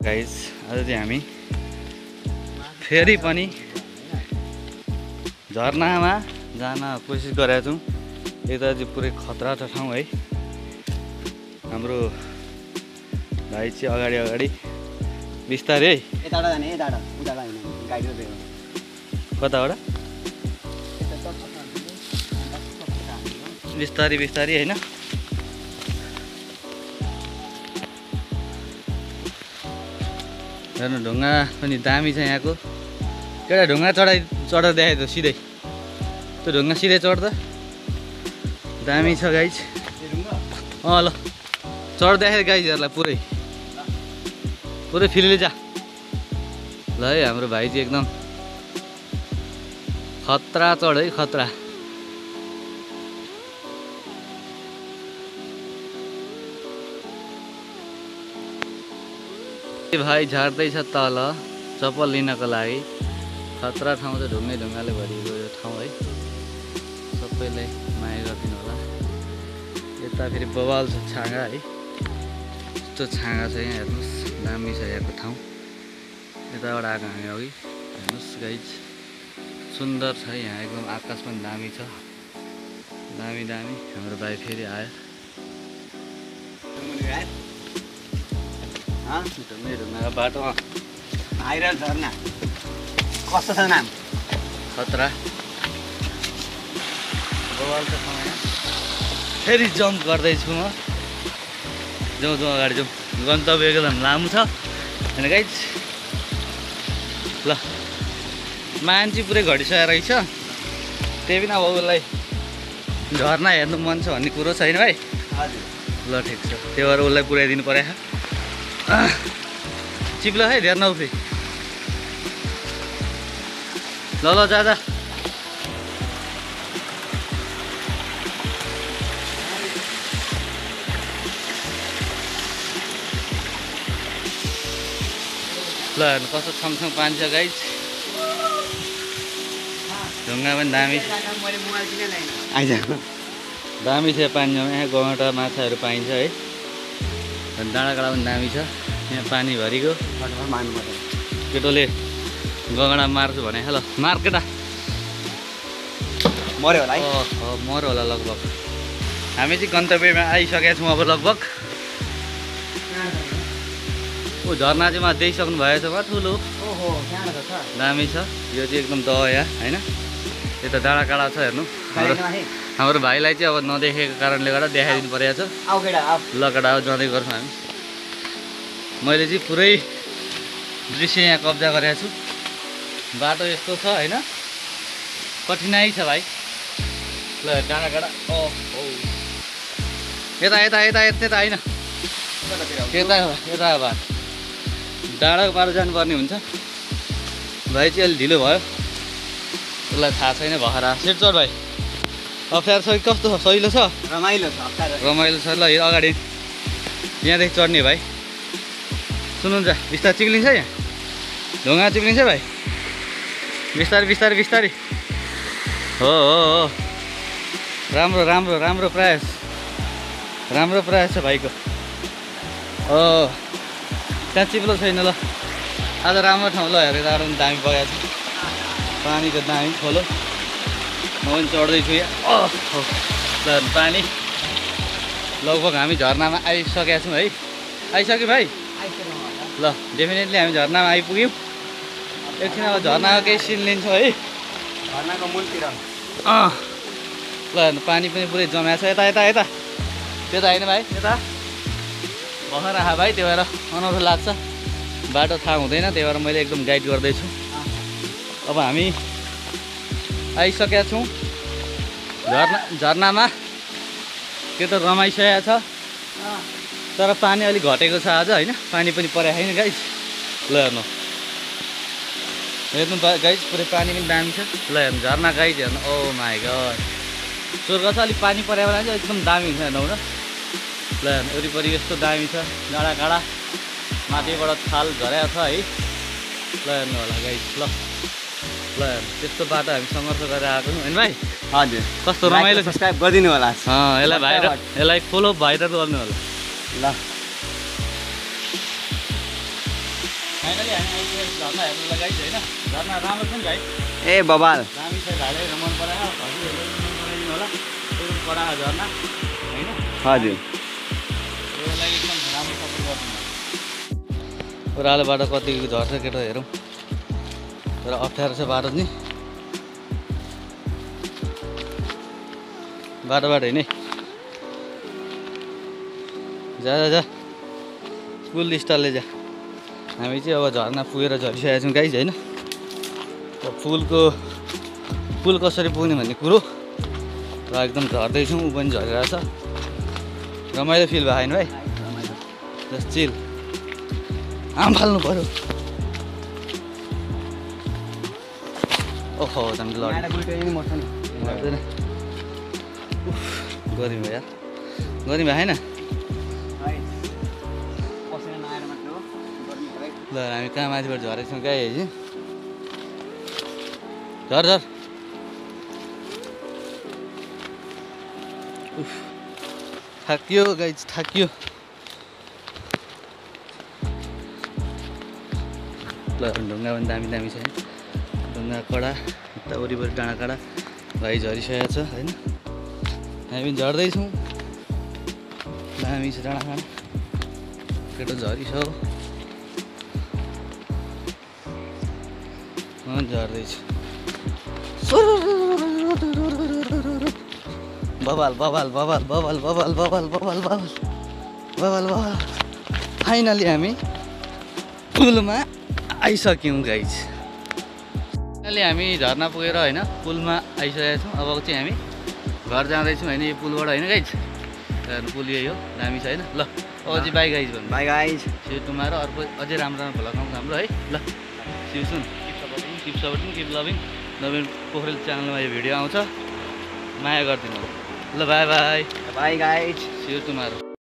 Guys आज चाहिँ हामी फेरि पनि झरनामा जान कोसिस गरेका छौँ। यता चाहिँ पुरै खतरा छ ठाउँ है। हाम्रो भाइ चाहिँ अगाडि अगाडि बिस्तारै है। यताबाट जाने यताबाट उताबाट हैन गाइड गर्दै हो। कताबाट बिस्तारी बिस्तारी हैन। हेर्नु ढुङ्गा पनि दामी छ यहाँको। केटा ढुङ्गा चढेर देखायो त सिधै। त्यो ढुङ्गा सिधै चढ्दा दामी छ गाइज। ल चढ देखायो गाइजहरूलाई पुरै पुरै फिलले जा। ल है हाम्रो भाइ चाहिँ एकदम खतरा चढ है खतरा। भाइ झार्दैछ तल चप्पल लिनको लागि। खतरा ठाउँ चाहिँ ढुङ्गाले भरिएको यो ठाउँ है। सबैलाई माया गरिदिनु होला। यता फेरि बवाल छ छाँगा है। यस्तो छाँगा छ यहाँ हेर्नुहोस्। दामी छ यहाँको ठाउँ। यताबाट आएको हामी अघि हेर्नुहोस् गाइज सुन्दर छ यहाँ एकदम। आकाश पनि दामी छ। दामी दामी। हाम्रो भाइ फेरि आयो। ढुङ्गाको बाटो भाइरल झरना कस्तो छ नाम? खतरा बवाल छ ठाउँ यहाँ। फेरि जम्प गर्दैछु म। जाउँ जाउँ अगाडि जाउँ। गन्तव्य एकदम लामो छ होइन गाइज। ल मान्छे पुरै घटिसकेको रहेछ। त्यही पनि अब उसलाई झर्ना हेर्नु मन छ भन्ने कुरो छैन भाइ। हजुर ल ठिक छ। त्यो भएर उसलाई पुऱ्याइदिनु पर्यो। चिप्लो है धेर नउफ्री। ल ल जा जा। ल हेर्नु कस्तो छङछङ पानी छ गाइज। ढुङ्गा पनि दामी आइज दामी छ पानी। यहाँ गौँटा माछाहरू पाइन्छ है। डाँडाकाँडा पनि दामी छ यहाँ पानी भरिको। केटोले गगडा मार्छु भने ल मार केटा। मर्यो होला है। मर्यो होला लगभग। हामी चाहिँ गन्तव्यमा आइसकेका छौँ अब लगभग। ओ झरना चाहिँ देखिसक्नु भएको छ ठुलो। ओहो त्यहाँ छ दामी छ। यो चाहिँ एकदम दया होइन। यता डाँडाकाँडा छ हेर्नु। हाम्रो भाइलाई चाहिँ अब नदेखेको कारणले गर्दा देखाइदिनु परेको छ। आऊ केटा आऊ। ल केटा जाँदै गर्छौँ हामी। मैले चाहिँ पुरै दृश्य यहाँ कब्जा गरेको छु। बाटो यस्तो छ होइन। कठिनाइ छ भाइ। ल डाँडाकाँडा यता यता यता यता होइन। यता यता बाटो डाँडाको बाटो जानुपर्ने हुन्छ। भाइ चाहिँ अलिक ढिलो भयो। उसलाई थाहा छैन भएर सेट चढ भाइ। अप्ठ्यारो छ कि कस्तो छ? सहिलो छ? रमाइलो छ। रमाइलो छ। ल अगाडि यहाँदेखि चढ्ने भाइ। सुन्नुहुन्छ बिस्तारै चिक्लिन्छ यहाँ। ढुङ्गा चिक्लिन्छ भाइ। बिस्तारै बिस्तारै बिस्तारै। हो हो हो राम्रो राम्रो राम्रो प्रयास। राम्रो प्रयास छ भाइको। हो त्यहाँ चिप्लो छैन। ल आज राम्रो ठाउँ। ल हेरेर पनि दामी बगाएको छ। पानीको दामी खोलो। म पनि चढ्दैछु यहाँ। ल पानी लगभग हामी झरनामा आइसकेका छौँ है। आइसक्यो भाइ? ल डेफिनेटली हामी झरनामा आइपुग्यौँ। एकछिन अब झरनाको केही सिन लिन्छौँ है। झरनाको मूलतिर ल हेर्नु पानी पनि पुरै जमाएको छ। यता यता यता त्यता होइन भाइ यता भर्खर आहा भाइ। त्यही भएर अनौठो लाग्छ। बाटो थाहा हुँदैन। त्यही भएर मैले एकदम गाइड गर्दैछु। अब हामी आइसकेका छौँ झरनामा। त्यो त रमाइसकेको छ तर पानी अलिक घटेको छ आज होइन। पानी पनि परेको छैन गाइज। ल हेर्नु हेर्नु गाइज पुरै पानी पनि दामी छ। ल हेर्नु झरना गाइज हेर्नु। ओ माई गड स्वर्ग छ। अलिक पानी परेको बेला चाहिँ एकदम दामी हुन्छ हेर्नु न। ल हेर्नु वरिपरि यस्तो दामी छ। डाँडाकाँडा माथिबाट थाल झरेको छ है। ल हेर्नु होला गाइज। ल ल हेर्नु त्यस्तो बाटो हामी सङ्घर्ष गरेर आएको छौँ होइन भाइ। हजुर कस्तो रमाइलो। सब्स्क्राइब गरिदिनु होला। यसलाई भाइरल यसलाई फलो भाइरल गर्नु होला। ल फाइनली हामी आइपुगेको झर्ना हेर्नुलाई गाइज होइन। झर्ना राम्रो छ नि भाइ, ए बबाल दामी छ, भाइले मन परायो, हजुरहरूले मन पराइदिनु होला। एकदम कडा झर्ना होइन, हजुर त्यो लागि एकदम राम्रो सपोर्ट गर्नु। ओह्रालो बाटो कति झर्छ केटा हेरौँ, तर अप्ठ्यारो छ बाटो नि, बाटो हिँडे जा जा जा फुल स्टाइलले जा। हामी चाहिँ अब झर्ना पुगेर झरिसकेका छौँ गाइज होइन। फुल कसरी पुग्ने भन्ने कुरो र एकदम झर्दैछौँ, ऊ पनि झरिरहेछ, रमाइलो फिल भयो होइन भाइ, जस्ट चिल। आम फाल्नु पऱ्यो, ओहो झन् लड्दैन गर्मी भयो यार, गर्मी भयो होइन। ल हामी कहाँ माथिबाट झरेको छौँ गाई है, झर झर थाकियो गाई थाकियो। ल ढुङ्गा पनि दामी दामी छ, ढुङ्गा कडा, यता वरिपरि डाँडा काँडा भाइ झरिसकेको छ होइन। हामी पनि झर्दैछौँ, दामी छ डाँडा काँडा, केटो झरिछ, म झर्दैछु। बबाल बबाल बबाल बबाल बबाल बबाल बबाल बबाल बबाल बबाल फाइनली हामी पुलमा आइसक्यौँ गाइज। फाइनली हामी झर्ना पुगेर होइन पुलमा आइसकेका छौँ। अब चाहिँ हामी घर जाँदैछौँ होइन, यो पुलबाट होइन गाइज, पुल यही हो, दामी छ होइन। ल अब चाहिँ बाई गाइज भन्नु, बाई गाइज, सिउ टुमारो अर्को अझै राम्रो राम्रो भ्लग आउँछ हाम्रो है। ल see you soon, keep supporting keep loving. Naveen Pokharel च्यानलमा यो भिडियो आउँछ, माया गरिदिनु। ल bye bye bye guys, see you tomorrow.